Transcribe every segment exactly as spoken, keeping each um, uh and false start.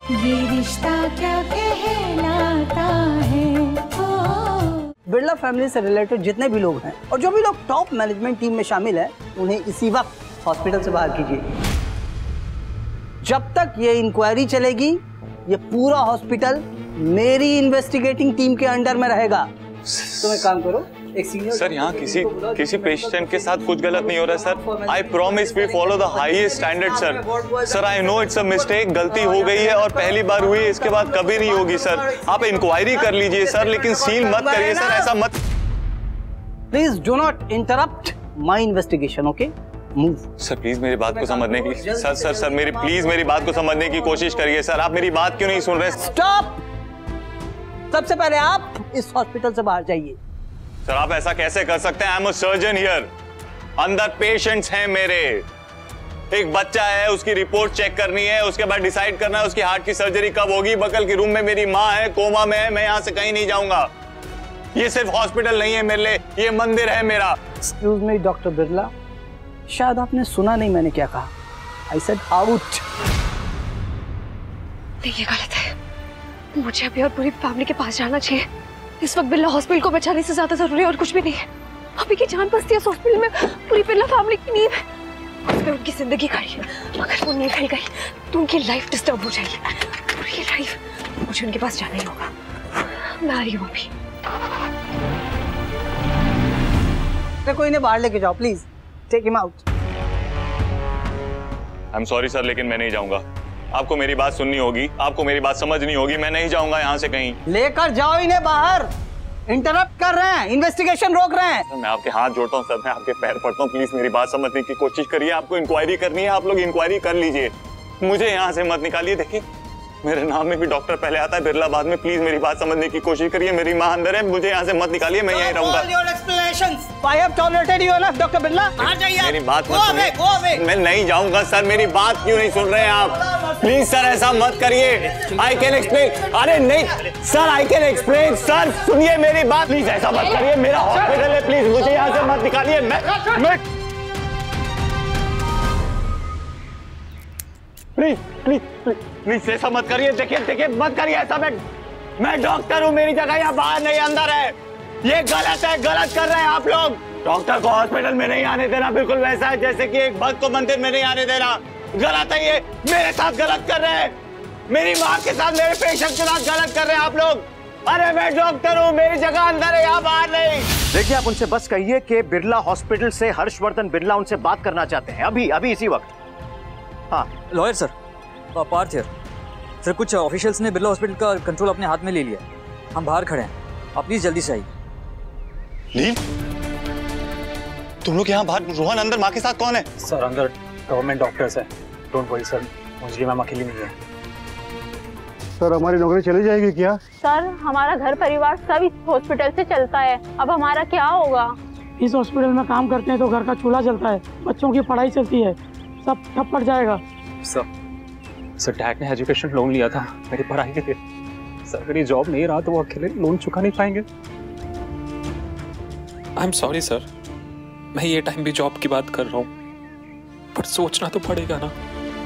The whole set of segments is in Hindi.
ये रिश्ता क्या कहलाता है। बिरला फैमिली से रिलेटेड जितने भी लोग हैं और जो भी लोग टॉप मैनेजमेंट टीम में शामिल हैं, उन्हें इसी वक्त हॉस्पिटल से बाहर कीजिए। जब तक ये इंक्वायरी चलेगी, ये पूरा हॉस्पिटल मेरी इन्वेस्टिगेटिंग टीम के अंडर में रहेगा। तुम एक काम करो, एक सीनियर सर, यहाँ किसी किसी पेशेंट के साथ कुछ गलत नहीं हो रहा sir. I promise we follow the highest standard sir. Sir I know it's a mistake, गलती हो गई है और पहली बार हुई है, इसके बाद कभी नहीं होगी सर। आप इंक्वायरी कर लीजिए सर, लेकिन सील मत करिए सर, ऐसा मत। Please do not interrupt my investigation, okay? Move. Sir please मेरी बात को समझने की सर सर सर मेरी प्लीज मेरी बात को समझने की कोशिश करिए सर। आप मेरी बात क्यों नहीं सुन रहे? स्टॉप! सबसे पहले आप इस हॉस्पिटल से बाहर जाइए। सर आप ऐसा कैसे कर सकते हैं? I am a surgeon here. अंदर पेशेंट्स हैं मेरे। एक बच्चा है, उसकी रिपोर्ट चेक करनी है, उसके बाद डिसाइड करना है उसकी हार्ट की सर्जरी कब होगी। बगल के रूम में मेरी माँ है, कोमा में है। मैं यहाँ से कहीं नहीं जाऊंगा। ये सिर्फ हॉस्पिटल नहीं है मेरे लिए, ये मंदिर है मेरा। एक्सक्यूज मी डॉक्टर बिरला, शायद आपने सुना नहीं मैंने क्या कहा। I said out. ये गलत है, मुझे अभी और पूरी फैमिली के पास जाना चाहिए। इस वक्त बिरला हॉस्पिटल को बचाने से ज्यादा जरूरी और कुछ भी नहीं है। अभी की जान बसती है इस हॉस्पिटल में, पूरी बिरला फैमिली की नींव है, उसमें उनकी जिंदगी खड़ी है। अगर वो निकल गई तो उनकी लाइफ डिस्टर्ब हो जाएगी, पूरी लाइफ। मुझे उनके पास जाना ही होगा। मैं आ रही हूँ अभी। कोई इन्हें बाहर लेके जाओ please, take him out. I am sorry sir, लेकिन मैं नहीं जाऊंगा। आपको मेरी बात सुननी होगी, आपको मेरी बात समझनी होगी। मैं नहीं जाऊंगा यहाँ से कहीं। लेकर जाओ इन्हें बाहर। इंटरप्ट कर रहे हैं, इन्वेस्टिगेशन रोक रहे हैं। सर मैं आपके हाथ जोड़ता हूँ सर, मैं आपके पैर पड़ता हूँ, प्लीज मेरी बात समझने की कोशिश करिए। आपको इंक्वायरी करनी है, आप लोग इंक्वायरी कर लीजिए, मुझे यहाँ से मत निकालिए। देखिए मेरे नाम में भी डॉक्टर पहले आता है, बिरला बाद में। प्लीज मेरी बात समझने की कोशिश करिए। मेरी माँ अंदर है, मुझे यहाँ से मत निकालिए, मैं यहीं रहूंगा। मेरी बात मत सुनिए, मैं नहीं जाऊंगा सर। मेरी बात क्यों नहीं सुन रहे हैं आप? प्लीज सर ऐसा मत करिए। I can explain. अरे नहीं sir, I can explain. Sir सुनिए मेरी बात, प्लीज ऐसा मत करिए। मेरा हॉस्पिटल है, प्लीज मुझे यहाँ से मत निकालिए। मैं मैं प्लीज प्लीज प्लीज ऐसा मत करिए। देखिए देखिए मत करिए ऐसा। मैं मैं डॉक्टर हूँ, मेरी जगह यहाँ बाहर नहीं अंदर है। ये गलत है, गलत कर रहे हैं आप लोग। डॉक्टर को हॉस्पिटल में नहीं आने देना बिल्कुल वैसा है जैसे कि एक भक्त को मंदिर में नहीं आने देना। गलत है ये, मेरे साथ गलत कर रहे हैं, मेरी माँ के साथ, मेरे पेशेंट के साथ गलत कर रहे हैं आप लोग। अरे मैं डॉक्टर हूँ, मेरी जगह अंदर है, यहाँ बाहर नहीं। देखिए आप उनसे बस कहिए कि बिरला हॉस्पिटल से हर्षवर्धन बिरला उनसे बात करना चाहते हैं, अभी अभी इसी वक्त। हाँ lawyer sir, Parth here. Sir कुछ ऑफिशियल्स ने बिरला हॉस्पिटल का कंट्रोल अपने हाथ में ले लिया। हम बाहर खड़े हैं, आप प्लीज जल्दी से आइए। नील, तुम लोग यहाँ बाहर, रोहन अंदर, माँ के साथ कौन है? सर अंदर गवर्नमेंट डॉक्टर्स हैं। डोंट वरी सर, मुझे मैम अकेली नहीं है। सर हमारी नौकरी चली जाएगी क्या? सर हमारा घर परिवार सब इस हॉस्पिटल से चलता है, अब हमारा क्या होगा? इस हॉस्पिटल में काम करते हैं तो घर का चूल्हा चलता है, बच्चों की पढ़ाई चलती है, सब ठप पड़ जाएगा। सर सर डैड ने एजुकेशन लोन लिया था मेरी पढ़ाई के लिए। सर अगर ये जॉब नहीं रहा तो वो अकेले लोन चुका नहीं पाएंगे। आई एम सॉरी सर, मैं ये टाइम भी जॉब की बात कर रहा हूँ, पर सोचना तो पड़ेगा ना।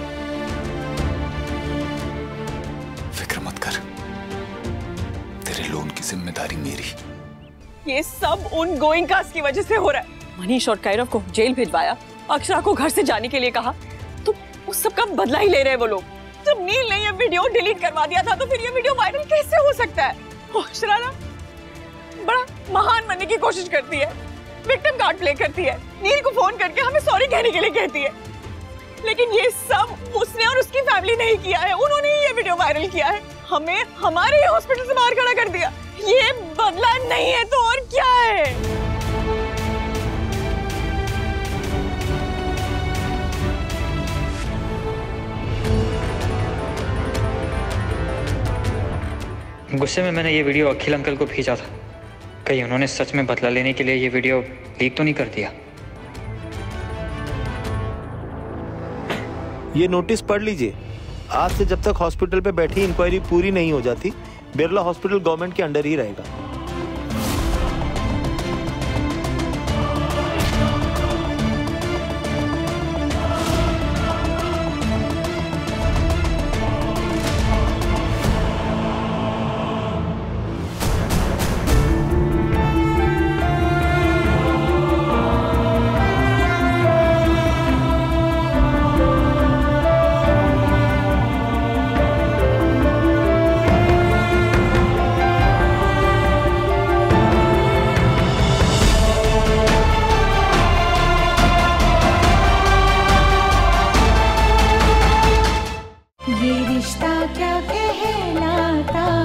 फिक्र मत कर, तेरे लोन की जिम्मेदारी मेरी। ये सब उन गोइंग कास्ट की वजह से हो रहा है। मनीष और कायरव को जेल भिजवाया, अक्षरा को घर से जाने के लिए कहा, तो उस सब का बदला ही ले रहे हैं वो लोग। जब नील ने ये वीडियो डिलीट करवा दिया था तो फिर ये वीडियो वायरल कैसे हो सकता है? अक्षरा ना बड़ा महान बनने की कोशिश करती है, विक्टिम कार्ड प्ले करती है, नील को फोन करके हमें सॉरी कहने के लिए कहती है, लेकिन ये सब उसने और उसकी फैमिली नहीं किया है, उन्होंने ही ये वीडियो वायरल किया है, हमें हमारे हॉस्पिटल से बाहर खड़ा कर दिया। ये बदला नहीं है तो और क्या है? गुस्से में मैंने ये वीडियो अखिल अंकल को भेजा था, कहीं उन्होंने सच में बदला लेने के लिए ये वीडियो लीक तो नहीं कर दिया। ये नोटिस पढ़ लीजिए, आज से जब तक हॉस्पिटल पे बैठी इंक्वायरी पूरी नहीं हो जाती, बिरला हॉस्पिटल गवर्नमेंट के अंडर ही रहेगा। ये रिश्ता क्या कहलाता